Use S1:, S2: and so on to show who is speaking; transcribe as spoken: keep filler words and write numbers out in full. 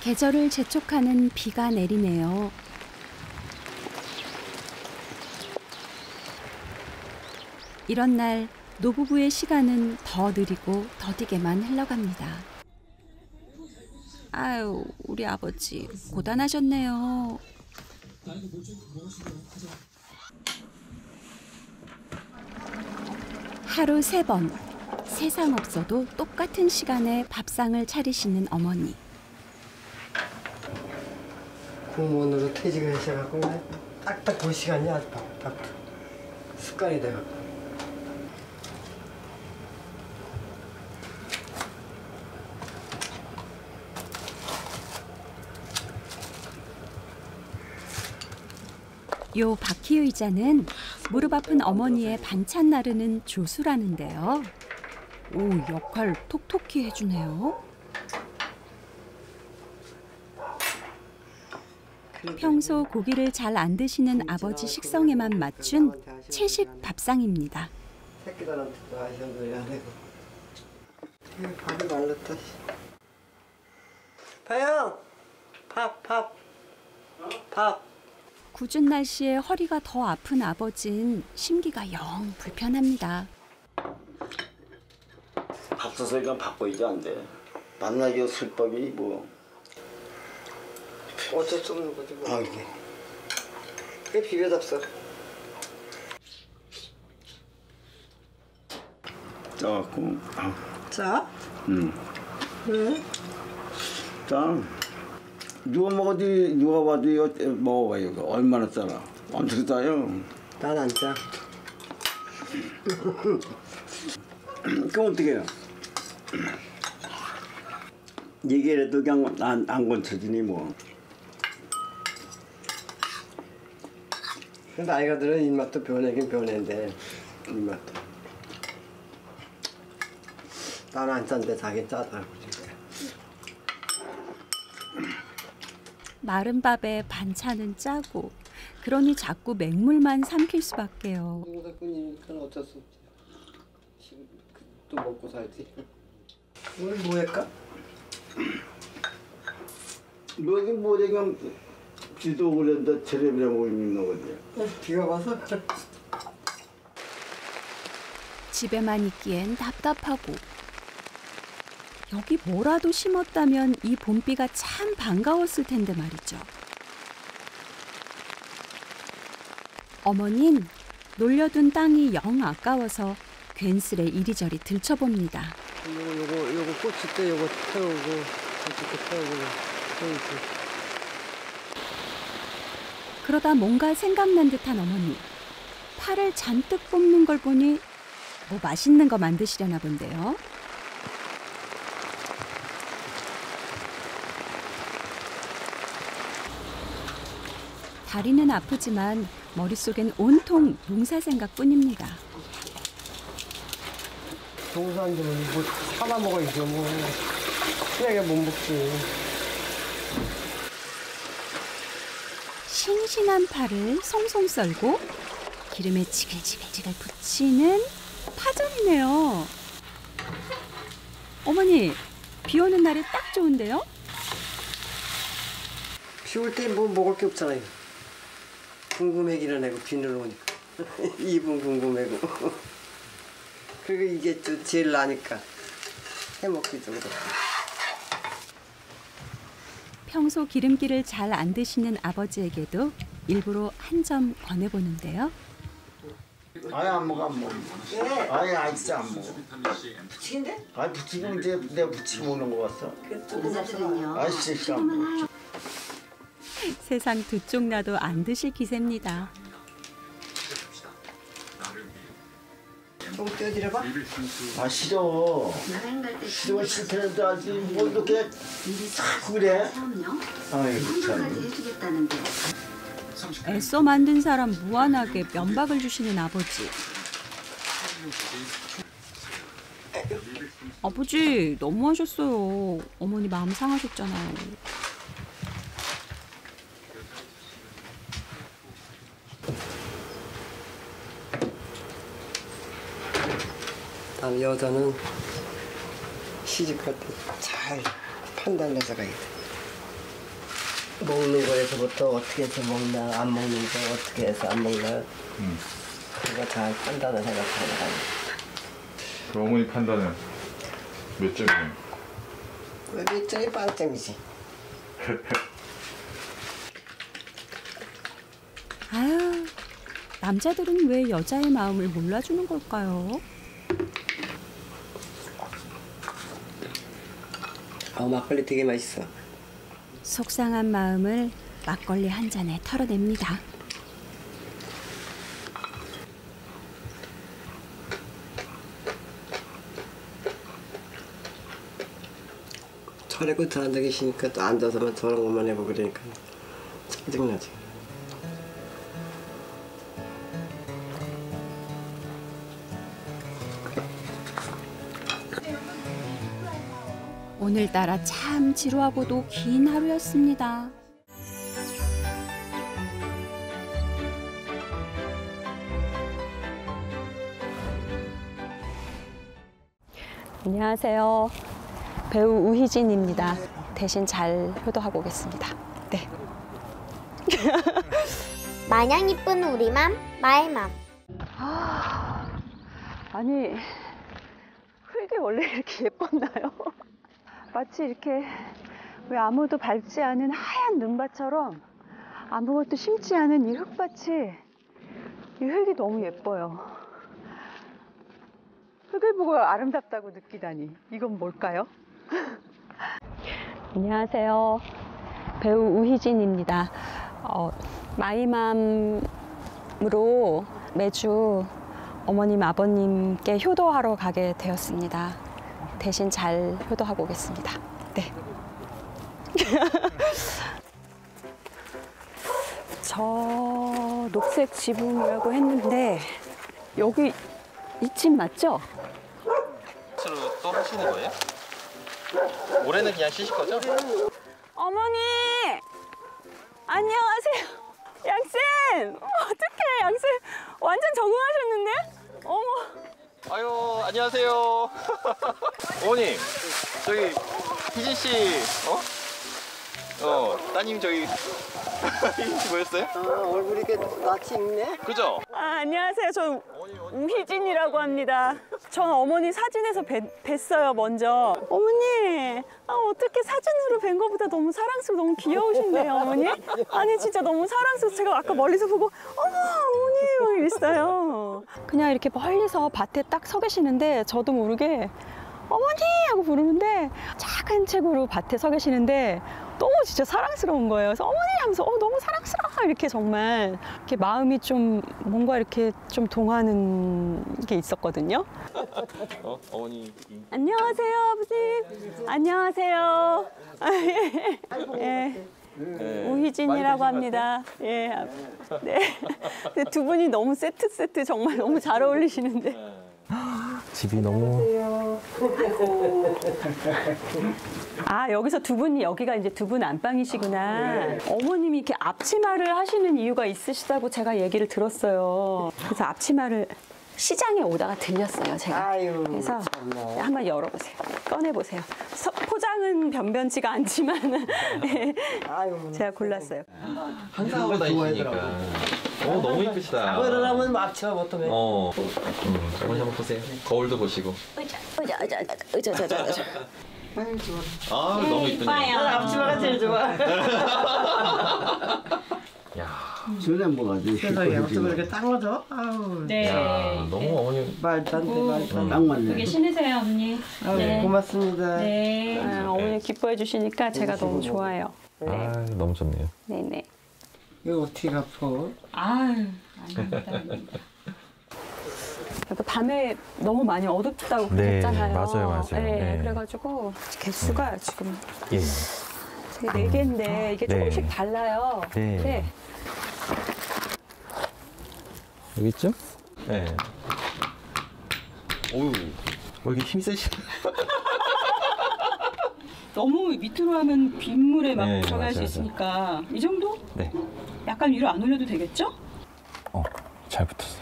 S1: 계절을 재촉하는 비가 내리네요. 이런 날 노부부의 시간은 더 느리고 더디게만 흘러갑니다. 아유, 우리 아버지 고단하셨네요. 하루 세 번, 세상 없어도 똑같은 시간에 밥상을 차리시는 어머니.
S2: 공무원으로 퇴직을 하셔갖고 딱딱 그 시간이 아주 밥, 밥도 습관이 돼갖고.
S1: 요 바퀴 의자는 무릎 아픈 어머니의 반찬 나르는 조수라는데요. 오, 역할 톡톡히 해주네요. 평소 고기를 잘 안 드시는 아버지 식성에만 맞춘 채식 밥상입니다.
S2: 새끼들한테도 하시는 소리 안 하고. 밥이 말랐다. 파영! 밥, 밥. 밥.
S1: 궂은 날씨에 허리가 더 아픈 아버진 심기가 영 불편합니다.
S3: 밥솥이니까 바꿔야지 안 돼. 만나기 술법이 뭐.
S2: 어쩔 수 없는 거지 뭐.
S3: 아 이게.
S2: 그게 비벼잡숴.
S3: 짜갖고. 아.
S2: 짜?
S3: 응.
S2: 왜?
S3: 짜. 누가 먹어도 누가 봐도 이거 먹어봐 이거 얼마나 짜나. 엄청 짜요.
S2: 난 안 짜.
S3: 그럼 어떻게 해요? 얘기를 해도 그냥 안, 안 건쳐지니 뭐.
S2: 근데 나이가 들어 입맛도 변하긴 변했는데 입맛도. 나는 안 짠데 자기 짜다고 진짜.
S1: 마른 밥에 반찬은 짜고 그러니 자꾸 맹물만 삼킬 수밖에요.
S2: 농사꾼이니까 어쩔 수 없지. 또 먹고 살지. 오늘 뭐 할까?
S3: 뭐 이게 뭐 지금 비도 오는데 텔레비전 보고 있는 거지.
S2: 비가 와서.
S1: 집에만 있기엔 답답하고 여기 뭐라도 심었다면 이 봄비가 참 반가웠을 텐데 말이죠. 어머닌 놀려둔 땅이 영 아까워서 괜스레 이리저리 들춰봅니다.
S2: 요거 요거 요거 고추 때 요거 태우고 고추 때 태우고 태우고.
S1: 그러다 뭔가 생각난 듯한 어머니. 파를 잔뜩 뽑는 걸 보니 뭐 맛있는 거 만드시려나 본데요. 다리는 아프지만 머릿속엔 온통 농사 생각뿐입니다.
S2: 동산들은 뭐 사다 먹어야죠 뭐. 그냥 못 먹지.
S1: 싱싱한 파를 송송 썰고 기름에 지글지글지글 부치는 파전이네요. 어머니, 비 오는 날에 딱 좋은데요?
S2: 비 올 때 뭐 먹을 게 없잖아요. 궁금해기는 하고 비늘 오니까. 입은 궁금해고. 그리고 이게 또 제일 나니까 해먹기도 그렇고.
S1: 평소 기름기를 잘 안 드시는 아버지에게도 일부러 한 점 권해보는데요.
S3: 아예 안 먹어 안 먹어.
S2: 왜?
S3: 아예 아 진짜 안 먹어.
S2: 부치긴데?
S3: 아 부치고 이제 내가 부치고 먹는 거 봤어.
S2: 그 잡수는요.
S3: 아 진짜 안 먹어.
S1: 세상 두 쪽 나도 안 드실 기세입니다.
S2: 좀 떼어드려봐.
S3: 아 싫어. 싫어 싫다는데 아직 뭐 이렇게 자꾸 그래. 아이고 참.
S1: 애써 만든 사람 무한하게 면박을 주시는 아버지. 아버지 너무하셨어요. 어머니 마음 상하셨잖아요.
S2: 난 여자는 시집갈 때 잘 판단해서 가야 돼. 먹는 거에서부터 어떻게 해서 먹나 안 먹는 거 어떻게 해서 안 먹나
S4: 음.
S2: 그거 잘 판단을 해갖고 나가요.
S4: 그 어머니 판단은 몇 점이에요?
S2: 왜 몇 점이 빵점이지?
S1: 아유, 남자들은 왜 여자의 마음을 몰라주는 걸까요?
S2: 어 막걸리 되게 맛있어.
S1: 속상한 마음을 막걸리 한 잔에 털어냅니다.
S2: 철에 끝에 앉아 계시니까 또 앉아서만 저런 것만 해보고 그러니까 짜증나지.
S1: 오늘따라 참 지루하고도 긴 하루였습니다. 안녕하세요. 배우 우희진입니다. 대신 잘 효도하고 오겠습니다. 네.
S5: 마냥 이쁜 우리맘 마이맘.
S1: 아니, 흙이 원래 이렇게 예뻤나요? 마치 이렇게 왜 아무도 밟지 않은 하얀 눈밭처럼 아무것도 심지 않은 이 흙밭이, 이 흙이 너무 예뻐요. 흙을 보고 아름답다고 느끼다니, 이건 뭘까요? 안녕하세요. 배우 우희진입니다. 어, 마이맘으로 매주 어머님, 아버님께 효도하러 가게 되었습니다. 대신 잘 효도하고 오겠습니다. 네. 저 녹색 지붕이라고 했는데 여기 이 집 맞죠?
S6: 스로 또 하시는 거예요? 올해는 그냥 쉬실 거죠?
S1: 어머니! 안녕하세요. 양쌤! 어떡해, 양쌤. 완전 적응하셨는데? 어머.
S6: 아유, 안녕하세요. 어머님, 저기 희진 씨, 어? 어, 따님 저기 희진 씨 보였어요?
S2: 아 얼굴이 이렇게 낯이 익네.
S6: 그죠?
S1: 아, 안녕하세요. 저 우희진이라고 합니다. 전 어머니 사진에서 뵀, 뵀어요, 먼저. 어머니, 아, 어떻게 사진으로 뵌 거보다 너무 사랑스럽고 너무 귀여우신데요, 어머니? 아니, 진짜 너무 사랑스러워. 제가 아까 멀리서 보고, 어머, 어머니, 막 이랬어요. 그냥 이렇게 멀리서 밭에 딱 서 계시는데, 저도 모르게, 어머니! 하고 부르는데, 작은 책으로 밭에 서 계시는데, 너무 진짜 사랑스러운 거예요. 그래서 어머니 하면서 어, 너무 사랑스러워 이렇게 정말 이렇게 마음이 좀 뭔가 이렇게 좀 동하는 게 있었거든요.
S6: 어, 어머니.
S1: 안녕하세요, 아버님. 안녕하세요. 예.
S6: 네.
S1: 우희진이라고 합니다. 예. 네. 근데 두 분이 너무 세트 세트 정말 너무 잘 어울리시는데.
S7: 집이 너무
S1: 아, 여기서 두 분이, 여기가 이제 두 분 안방이시구나. 어머님이 이렇게 앞치마를 하시는 이유가 있으시다고 제가 얘기를 들었어요. 그래서 앞치마를 시장에 오다가 들렸어요, 제가.
S2: 아유,
S1: 그래서
S2: 참나.
S1: 한번 열어보세요. 꺼내보세요. 서- 포장은 변변치가 않지만 네,
S2: 아유,
S1: 제가 골랐어요.
S6: 항상 하고 다니시니까. 어, 너무 이쁘시다.
S2: 그러려면 막치마 보통 해.
S6: 어. 음, 어머니 한번 보세요. 거울도 보시고.
S1: 의자, 의자, 의자, 의자, 의자, 의자, 의자.
S2: 아유 좋아.
S6: 아, 너무 이쁘네요.
S2: 앞치마가 제일 좋아.
S6: 야,
S3: 전에 뭐가지?
S2: 그래서 양쪽을 이렇게 당겨줘. 아우.
S1: 네.
S6: 야, 너무 어머니.
S2: 말도 안 돼, 말도 안 돼.
S3: 딱 맞네.
S1: 신으세요, 어머니.
S2: 아유, 고맙습니다.
S1: 네. 아, 어머니 기뻐해 주시니까 제가 너무 좋아해요.
S7: 아 너무 좋네요.
S1: 네네.
S2: 이거 어떻게 갚어?
S1: 아유, 아닙니다, 아닙니다. 그러니까 밤에 너무 많이 어둡다고
S7: 네,
S1: 그랬잖아요.
S7: 맞아요, 맞아요.
S1: 네,
S7: 네.
S1: 그래가지고 개수가 지금
S7: 예.
S1: 되게 네 개인데 이게
S7: 네.
S1: 조금씩 달라요.
S7: 네. 여기 있죠?
S6: 네. 오우, 왜 이렇게 힘이 세시?
S1: 너무 밑으로 하면 빗물에 막
S7: 네,
S1: 들어갈 수
S7: 맞아요,
S1: 있으니까 이 정도?
S7: 네.
S1: 약간 위로 안 올려도 되겠죠?
S7: 어, 잘 붙었어.